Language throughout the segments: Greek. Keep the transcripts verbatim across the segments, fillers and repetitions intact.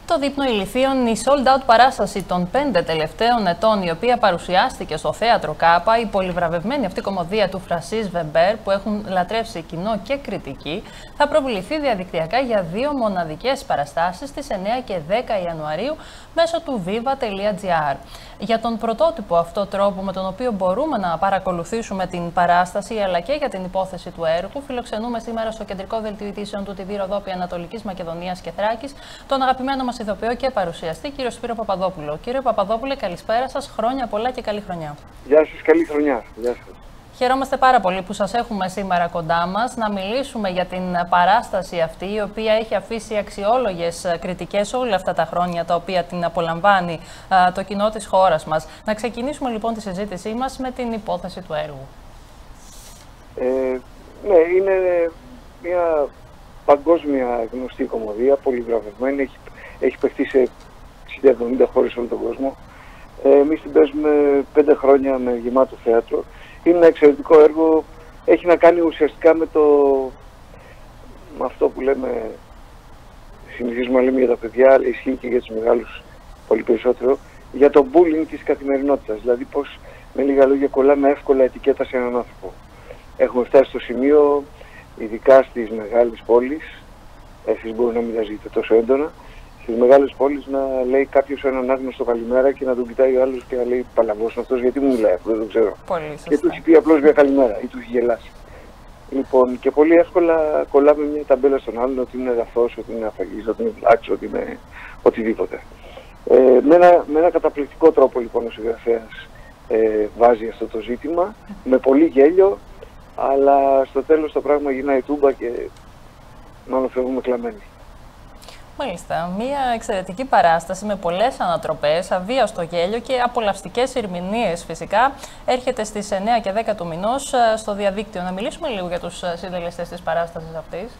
Το δείπνο ηλιθείων, η sold out παράσταση των πέντε τελευταίων ετών, η οποία παρουσιάστηκε στο Θέατρο Κάπα, η πολυβραβευμένη αυτή κομμωδία του Φρανσίς Βεμπέρ, που έχουν λατρεύσει κοινό και κριτική, θα προβληθεί διαδικτυακά για δύο μοναδικές παραστάσεις στις εννέα και δέκα Ιανουαρίου μέσω του viva τελεία gr. Για τον πρωτότυπο αυτό τρόπο με τον οποίο μπορούμε να παρακολουθήσουμε την παράσταση, αλλά και για την υπόθεση του έργου, φιλοξενούμε σήμερα στο κεντρικό δελτίο ειδήσεων του τι βι Ροδόπη Ανατολικής Μακεδονίας και Θράκης τον αγαπημένο μας ηθοποιό και παρουσιαστή, κύριο Σπύρο Παπαδόπουλο. Κύριε Παπαδόπουλε, καλησπέρα σας, χρόνια πολλά και καλή χρονιά. Γεια σας, καλή χρονιά. Γεια σας. Χαιρόμαστε πάρα πολύ που σας έχουμε σήμερα κοντά μας να μιλήσουμε για την παράσταση αυτή, η οποία έχει αφήσει αξιόλογες κριτικές όλα αυτά τα χρόνια τα οποία την απολαμβάνει α, το κοινό της χώρας μας. Να ξεκινήσουμε λοιπόν τη συζήτησή μας με την υπόθεση του έργου. Ε, ναι, είναι μια παγκόσμια γνωστή κομμωδία, πολυβραβευμένη, έχει, έχει παιχτεί σε εξήντα εβδομήντα χώρες όλο τον κόσμο. Ε, εμείς την παίζουμε πέντε χρόνια με γεμάτο θέατρο. Είναι ένα εξαιρετικό έργο, έχει να κάνει ουσιαστικά με το με αυτό που λέμε, συνηθίζουμε να λέμε για τα παιδιά, αλλά ισχύει και για τους μεγάλους πολύ περισσότερο, για το bullying της καθημερινότητας. Δηλαδή πώς με λίγα λόγια κολλάμε εύκολα ετικέτα σε έναν άνθρωπο. Έχουμε φτάσει στο σημείο, ειδικά στις μεγάλες πόλεις, εσείς μπορεί να μην τα ζείτε τόσο έντονα, στις μεγάλες πόλεις να λέει κάποιος έναν άγνωστο καλημέρα και να τον κοιτάει ο άλλος και να λέει παλαβός αυτός, γιατί μου μιλάει αυτό, δεν το ξέρω. Πολύ σωστά. Και του έχει πει απλώς μια καλημέρα ή του έχει γελάσει. Λοιπόν, και πολύ εύκολα κολλάμε μια ταμπέλα στον άλλον ότι είναι αγαθός, ότι είναι αφαγής, ότι είναι βλάξ, ότι είναι οτιδήποτε. Ε, με, ένα, με ένα καταπληκτικό τρόπο λοιπόν ο συγγραφέας ε, βάζει αυτό το ζήτημα, με πολύ γέλιο, αλλά στο τέλος το πράγμα γυρνάει τούμπα και μάλλον φεύγουμε κλαμμένοι. Μάλιστα. Μία εξαιρετική παράσταση με πολλές ανατροπές, αβίαστο γέλιο και απολαυστικές ερμηνείες φυσικά. Έρχεται στις εννέα και δέκα του μηνός στο διαδίκτυο. Να μιλήσουμε λίγο για τους συντελεστές της παράστασης αυτής.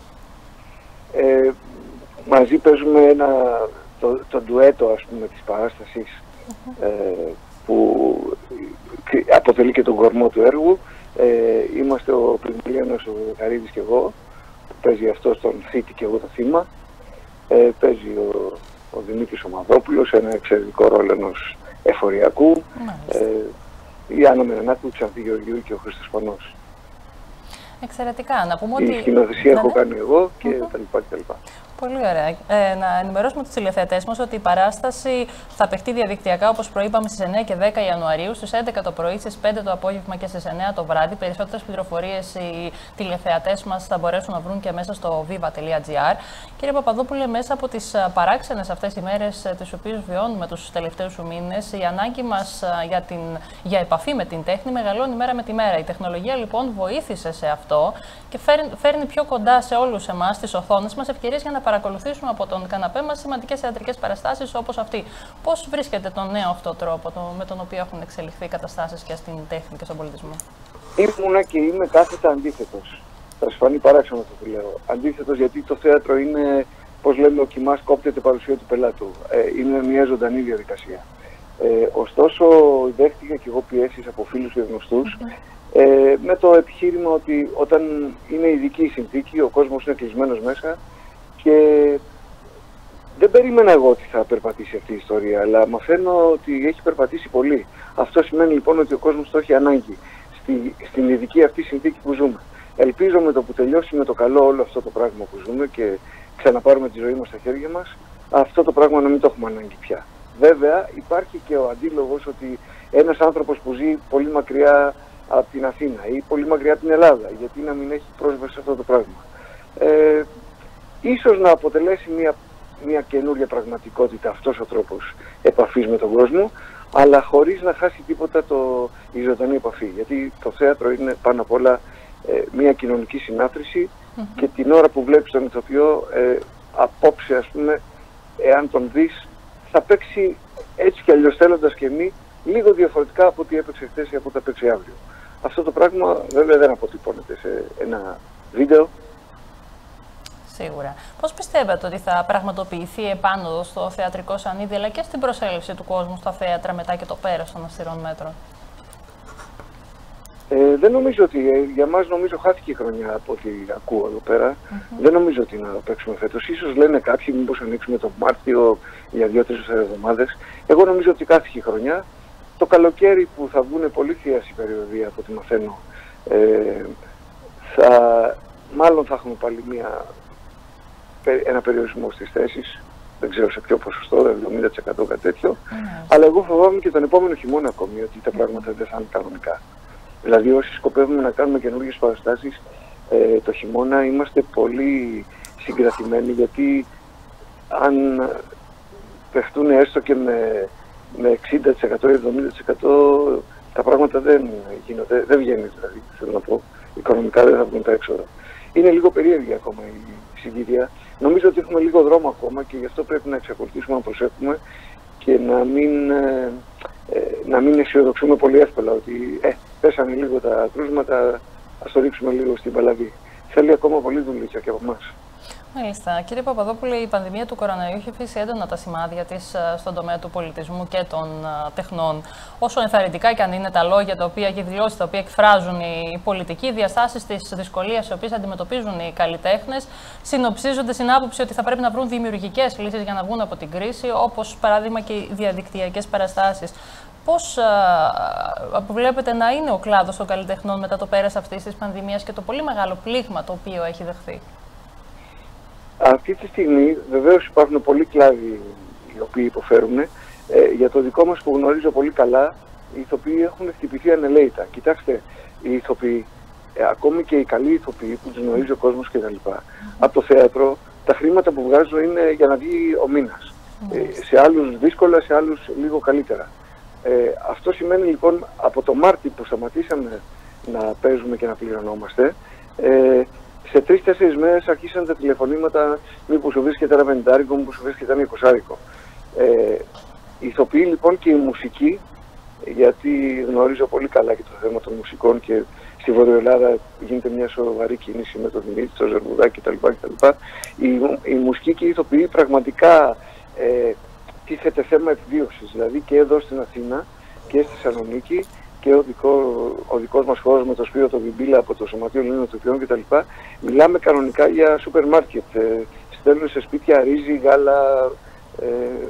Ε, μαζί παίζουμε ένα, το, το ντουέτο ας πούμε της παράστασης uh-huh. ε, που αποτελεί και τον κορμό του έργου. Ε, είμαστε ο Πυρμιλιάνος, ο Καρίδης και εγώ, που παίζει αυτός τον θήτη και εγώ το θύμα. Ε, παίζει ο, ο Δημήτρης ο Μαδόπουλος, ένα εξαιρετικό ρόλο ενός εφοριακού. Ε, η Άννα Μερενάκου, ο Ξανθή Γεωργίου και ο Χρήστος Πανός. Εξαιρετικά. Να πούμε η ότι... σκηνοθεσία ναι, έχω ναι. κάνει εγώ και uh-huh. τα λοιπά και τα λοιπά. Πολύ ωραία. Ε, να ενημερώσουμε τους τηλεθεατές μας ότι η παράσταση θα παιχτεί διαδικτυακά, όπως προείπαμε, στις εννέα και δέκα Ιανουαρίου, στις έντεκα το πρωί, στις πέντε το απόγευμα και στις εννέα το βράδυ. Περισσότερες πληροφορίες οι τηλεθεατές μας θα μπορέσουν να βρουν και μέσα στο viva τελεία gr. Κύριε Παπαδόπουλε, μέσα από τις παράξενες αυτές οι μέρες τις οποίες βιώνουμε τους τελευταίους μήνες, η ανάγκη μας για, την, για επαφή με την τέχνη μεγαλώνει μέρα με τη μέρα. Η τεχνολογία λοιπόν βοήθησε σε αυτό και φέρνει, φέρνει πιο κοντά σε όλους εμάς τις οθόνες μας ευκαιρίες για να παρακολουθήσουμε από τον καναπέ μας σημαντικές θεατρικές παραστάσεις όπως αυτή. Πώς βρίσκεται τον νέο αυτό τρόπο το, με τον οποίο έχουν εξελιχθεί οι καταστάσεις και στην τέχνη και στον πολιτισμό? Ήμουνα και είμαι κάθετα αντίθετος. Θα σου φανεί παράξενο αυτό που λέω. Αντίθετος γιατί το θέατρο είναι, πώς λέμε, ο κοιμάς κόπτεται παρουσία του πελάτου. Ε, είναι μια ζωντανή διαδικασία. Ε, ωστόσο, δέχτηκα και εγώ πιέσεις από φίλους και γνωστούς mm-hmm. ε, με το επιχείρημα ότι όταν είναι ειδική η συνθήκη, ο κόσμος είναι κλεισμένος μέσα. Και δεν περίμενα εγώ ότι θα περπατήσει αυτή η ιστορία, αλλά μαθαίνω ότι έχει περπατήσει πολύ. Αυτό σημαίνει λοιπόν ότι ο κόσμος το έχει ανάγκη στη, στην ειδική αυτή συνθήκη που ζούμε. Ελπίζω με το που τελειώσει με το καλό όλο αυτό το πράγμα που ζούμε και ξαναπάρουμε τη ζωή μας στα χέρια μας, αυτό το πράγμα να μην το έχουμε ανάγκη πια. Βέβαια υπάρχει και ο αντίλογος ότι ένας άνθρωπος που ζει πολύ μακριά από την Αθήνα ή πολύ μακριά από την Ελλάδα, γιατί να μην έχει πρόσβαση σε αυτό το πράγμα. Ε, Ίσως να αποτελέσει μια, μια καινούρια πραγματικότητα αυτός ο τρόπος επαφής με τον κόσμο, αλλά χωρίς να χάσει τίποτα το, η ζωντανή επαφή. Γιατί το θέατρο είναι πάνω απ' όλα ε, μια κοινωνική συνάθρηση mm-hmm. και την ώρα που βλέπεις τον ηθοποιό, ε, απόψε ας πούμε, εάν τον δεις, θα παίξει έτσι κι αλλιώς θέλοντας και μη, λίγο διαφορετικά από ό,τι έπαιξε χθες ή από ό,τι έπαιξε αύριο. Αυτό το πράγμα βέβαια δεν αποτυπώνεται σε ένα βίντεο. Σίγουρα. Πώς πιστεύετε ότι θα πραγματοποιηθεί επάνωδο στο θεατρικό σανίδι αλλά και στην προσέλευση του κόσμου στα θέατρα μετά και το πέρας των αυστηρών μέτρων? Ε, δεν νομίζω ότι, ε, για μας νομίζω χάθηκε η χρονιά από ό,τι ακούω εδώ πέρα. Mm-hmm. Δεν νομίζω ότι να παίξουμε φέτος. Ίσως λένε κάποιοι μήπως ανοίξουμε τον Μάρτιο για δύο-τρεις εβδομάδες. Εγώ νομίζω ότι χάθηκε η χρονιά. Το καλοκαίρι που θα βγουν πολύ θείας οι περιοδοί από ό,τι μαθαίνω, ε, θα, μάλλον θα έχουμε πάλι μια, ένα περιορισμό στις θέσεις. Δεν ξέρω σε ποιο ποσοστό, εβδομήντα τοις εκατό κάτι τέτοιο. Mm-hmm. Αλλά εγώ φοβάμαι και τον επόμενο χειμώνα ακόμη ότι τα πράγματα δεν θα είναι κανονικά. Δηλαδή όσοι σκοπεύουμε να κάνουμε καινούργιες παραστάσεις ε, το χειμώνα είμαστε πολύ συγκρατημένοι, γιατί αν παιχτούν έστω και με, με εξήντα τοις εκατό ή εβδομήντα τοις εκατό τα πράγματα δεν γίνονται, δεν βγαίνει δηλαδή, θέλω να πω, οικονομικά δεν θα βγουν τα έξοδα. Είναι λίγο περίεργη ακόμα η συγκυρία. Νομίζω ότι έχουμε λίγο δρόμο ακόμα και γι' αυτό πρέπει να εξακολουθήσουμε να προσέχουμε και να μην, ε, ε, να μην αισιοδοξούμε πολύ εύκολα ότι ε, πέσανε λίγο τα κρούσματα, ας το ρίξουμε λίγο στην παλαβή. Θέλει ακόμα πολύ δουλειά και από εμάς. Μάλιστα. Κύριε Παπαδόπουλε, η πανδημία του κορονοϊού έχει αφήσει έντονα τα σημάδια της στον τομέα του πολιτισμού και των τεχνών. Όσο ενθαρρυντικά και αν είναι τα λόγια τα οποία και οι δηλώσεις τα οποία εκφράζουν οι πολιτικοί, οι διαστάσεις της δυσκολίας οι οποίες αντιμετωπίζουν οι καλλιτέχνες συνοψίζονται στην άποψη ότι θα πρέπει να βρουν δημιουργικές λύσεις για να βγουν από την κρίση, όπως παράδειγμα και οι διαδικτυακές παραστάσεις. Πώς βλέπετε να είναι ο κλάδος των καλλιτεχνών μετά το πέρας αυτής της πανδημίας και το πολύ μεγάλο πλήγμα το οποίο έχει δεχθεί? Αυτή τη στιγμή βεβαίως υπάρχουν πολλοί κλάδοι οι οποίοι υποφέρουν. Ε, για το δικό μας που γνωρίζω πολύ καλά, οι ηθοποιοί έχουν χτυπηθεί ανελαίητα. Κοιτάξτε, οι ηθοποιοί, ε, ακόμη και οι καλοί ηθοποιοί που τους γνωρίζει ο κόσμος κτλ. Mm. Από το θέατρο, τα χρήματα που βγάζουν είναι για να βγει ο μήνας. Mm. Ε, σε άλλους δύσκολα, σε άλλους λίγο καλύτερα. Ε, αυτό σημαίνει λοιπόν από το Μάρτι που σταματήσαμε να παίζουμε και να πληρωνόμαστε, ε, σε τρεις-τέσσερις μέρες αρχίσαν τα τηλεφωνήματα, μήπως σου βρίσκεται ένα πενηντάρικο, μήπως σου βρίσκεται ένα εικοσάρικο. Ε, οι ηθοποιοί λοιπόν και η μουσική, γιατί γνωρίζω πολύ καλά και το θέμα των μουσικών και στη Βόρεια Ελλάδα γίνεται μια σοβαρή κίνηση με τον Δημήτρη, τον Ζερβουδάκη κτλ. κτλ. Η, η μουσική και οι ηθοποιοί πραγματικά ε, τίθεται θέμα επιβίωσης, δηλαδή και εδώ στην Αθήνα και στη Θεσσαλονίκη. Και ο, δικό, ο δικός μας χώρος με το Σπύρο το Βιμπίλα από το Σωματείο Ελλήνων Ηθοποιών κτλ. Μιλάμε κανονικά για σούπερ μάρκετ. Ε, στέλνουν σε σπίτια ρύζι, γάλα, ε,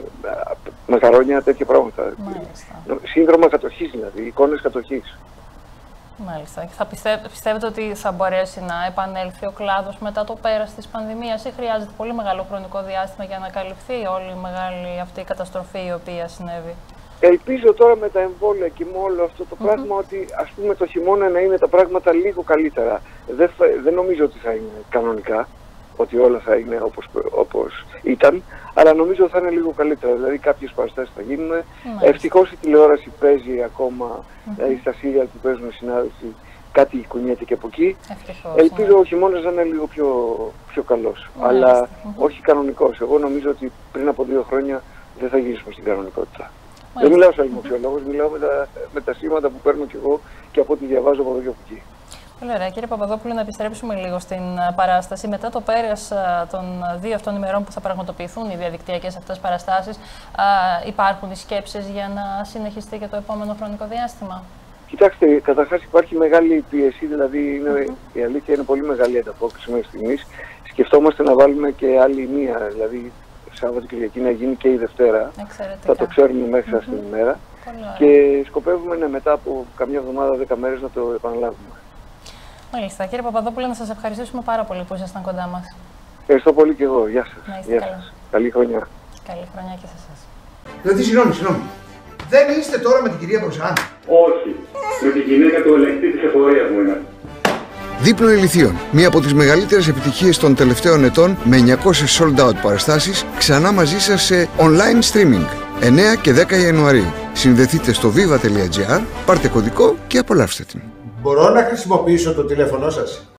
μακαρόνια, τέτοια πράγματα. Μάλιστα. Σύνδρομα κατοχής δηλαδή, εικόνες κατοχής. Μάλιστα. Θα πιστεύ, πιστεύετε ότι θα μπορέσει να επανέλθει ο κλάδος μετά το πέρας της πανδημίας ή χρειάζεται πολύ μεγάλο χρονικό διάστημα για να καλυφθεί όλη η μεγάλη αυτή η καταστροφή η οποία συνέβη? Ελπίζω τώρα με τα εμβόλια και με όλο αυτό το mm-hmm. πράγμα ότι ας πούμε το χειμώνα να είναι τα πράγματα λίγο καλύτερα. Δεν, δεν νομίζω ότι θα είναι κανονικά, ότι όλα θα είναι όπως, όπως ήταν, αλλά νομίζω θα είναι λίγο καλύτερα. Δηλαδή κάποιες παραστάσεις θα γίνουν. Mm-hmm. Ευτυχώς η τηλεόραση παίζει ακόμα, mm-hmm. δηλαδή στα σύριαλ που παίζουν οι συνάδελφοι, κάτι κουνιέται και από εκεί. Ευτυχώς, ελπίζω ναι. ο χειμώνας να είναι λίγο πιο, πιο καλός, mm-hmm. αλλά mm-hmm. όχι κανονικός. Εγώ νομίζω ότι πριν από δύο χρόνια δεν θα γυρίσουμε στην κανονικότητα. Μάλιστα. Δεν μιλάω σαν δημοσιολόγος, μιλάω με τα, με τα σήματα που παίρνω κι εγώ και από ό,τι διαβάζω από εδώ και από εκεί. Πολύ ωραία. Κύριε Παπαδόπουλε, να επιστρέψουμε λίγο στην παράσταση. Μετά το πέρας των δύο αυτών ημερών που θα πραγματοποιηθούν οι διαδικτυακές αυτές παραστάσεις, υπάρχουν οι σκέψεις για να συνεχιστεί και το επόμενο χρονικό διάστημα? Κοιτάξτε, καταρχάς υπάρχει μεγάλη πίεση, δηλαδή είναι, mm-hmm. η αλήθεια είναι πολύ μεγάλη ανταπόκριση μέχρι στιγμής. Σκεφτόμαστε να βάλουμε και άλλη μία, δηλαδή Σάββατο και Κυριακή να γίνει και η Δευτέρα. Εξαιρετικά. Θα το ξέρουμε μέσα mm-hmm. στην ημέρα. Και σκοπεύουμε ναι, μετά από καμιά εβδομάδα, δέκα μέρες να το επαναλάβουμε. Μάλιστα. Κύριε Παπαδόπουλε, να σας ευχαριστήσουμε πάρα πολύ που ήσασταν κοντά μας. Ευχαριστώ πολύ και εγώ. Γεια σας. Να είστε Γεια καλά. σας. Καλή χρονιά. Καλή χρονιά και σε εσάς. Δηλαδή, συγγνώμη, συγγνώμη. Δεν είστε τώρα με την κυρία Μπροζάν? Όχι. Με την γυναίκα του ελεγκτή της εφορίας μου είναι. Δίπλο Ηλιθείων, μία από τις μεγαλύτερες επιτυχίες των τελευταίων ετών με εννιακόσιες sold out παραστάσεις, ξανά μαζί σας σε online streaming. εννέα και δέκα Ιανουαρίου. Συνδεθείτε στο viva τελεία gr, πάρτε κωδικό και απολαύστε την. Μπορώ να χρησιμοποιήσω το τηλέφωνο σας?